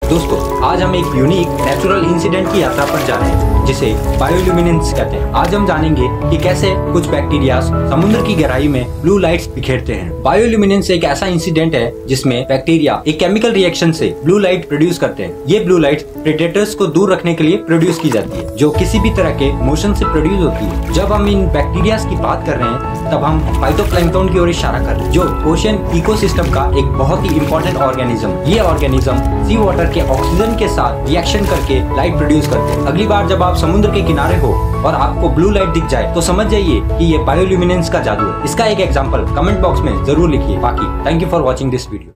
दोस्तों, आज हम एक यूनिक नेचुरल इंसिडेंट की यात्रा पर जा रहे हैं जिसे बायोल्यूमिनेंस कहते हैं। आज हम जानेंगे कि कैसे कुछ बैक्टीरिया समुद्र की गहराई में ब्लू लाइट्स बिखेरते हैं। बायोल्यूमिनेंस एक ऐसा इंसिडेंट है जिसमें बैक्टीरिया एक केमिकल रिएक्शन से ब्लू लाइट प्रोड्यूस करते हैं। ये ब्लू लाइट प्रेडेटर्स को दूर रखने के लिए प्रोड्यूस की जाती है, जो किसी भी तरह के मोशन से प्रोड्यूस होती है। जब हम इन बैक्टीरिया की बात कर रहे हैं तब हम फाइटोप्लैंक्टन की ओर इशारा कर रहे हैं, जो ओशन इकोसिस्टम का एक बहुत ही इंपॉर्टेंट ऑर्गेनिज्म। ये ऑर्गेनिज्म सी वाटर के ऑक्सीजन के साथ रिएक्शन करके लाइट प्रोड्यूस करते हैं। अगली बार जब आप समुद्र के किनारे हो और आपको ब्लू लाइट दिख जाए तो समझ जाइए कि ये बायोल्यूमिनेंस का जादू है। इसका एक एग्जांपल कमेंट बॉक्स में जरूर लिखिए। बाकी thank you for watching this video.